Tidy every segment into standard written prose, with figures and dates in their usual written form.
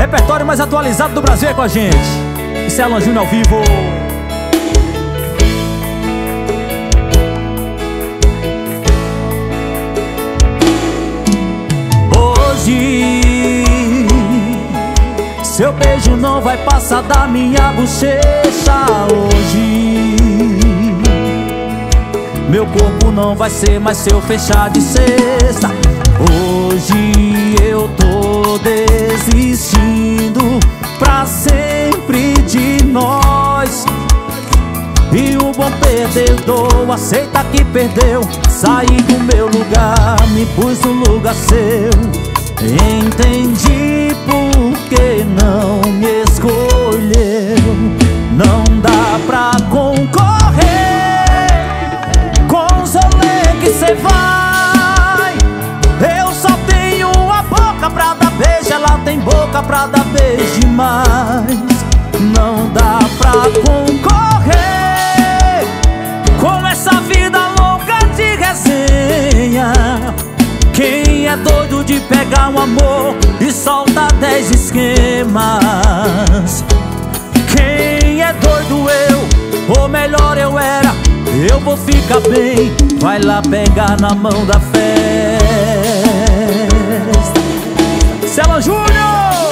repertório mais atualizado do Brasil é com a gente. Isso é Alan Júnior ao vivo. Hoje seu beijo não vai passar da minha bochecha. Hoje meu corpo não vai ser mais seu fechar de cesta. Hoje eu tô desistindo pra sempre de nós. E o bom perdedor aceita que perdeu. Saí do meu lugar, me pus no lugar seu. Entendi por que não me escolheu. Não dá pra concorrer com os rolês que cê vai. Eu só tenho a boca pra dar beijo, ela tem boca pra dar beijo demais. Não dá pra concorrer com essa vida louca de resenha. Quem é doido de pegar um amor e solta 10 esquemas? Quem é doido eu, ou melhor eu era. Eu vou ficar bem, vai lá pegar na mão da festa. Alan Júnior!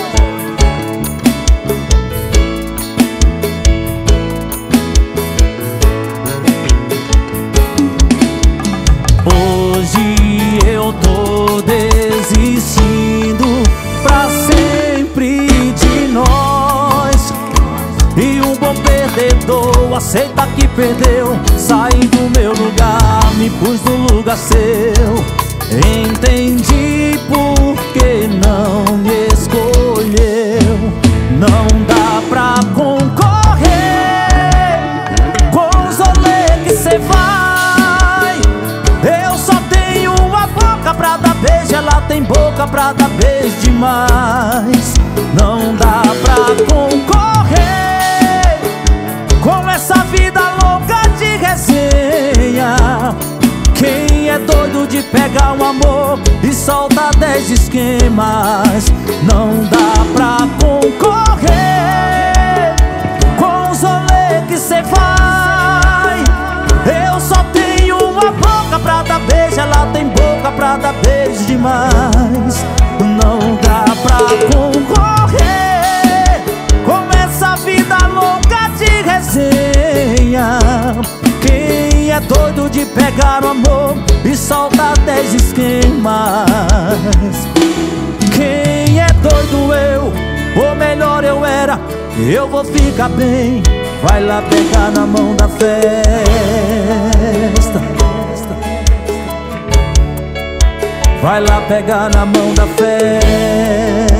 Hoje eu tô desistindo pra sempre de nós. E um bom perdedor aceita que perdeu. Saí do meu lugar, me pus no lugar seu. Entendi por que não me escolheu. Não dá pra concorrer com os rolês que cê vai. Eu só tenho uma boca pra dar beijo, ela tem boca pra dar beijo demais. Não dá pra concorrer com essa vida louca de resenha. Quem é doido de pegar um amor e solta 10 esquemas? Não dá pra concorrer com os rolês que cê vai. Eu só tenho uma boca pra dar beijo, ela tem boca pra dar beijo demais. Não dá pra concorrer com essa vida louca de resenha. Quem é doido de pegar o amor e solta 10 esquemas? Quem é doido eu, ou melhor eu era. Eu vou ficar bem, vai lá pegar na mão da festa. Vai lá pegar na mão da festa.